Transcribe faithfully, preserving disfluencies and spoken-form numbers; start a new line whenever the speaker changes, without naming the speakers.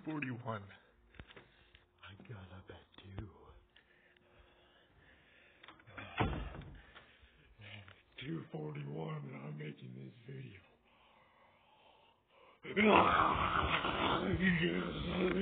forty-one. I got up at two. two forty-one and I'm making this video.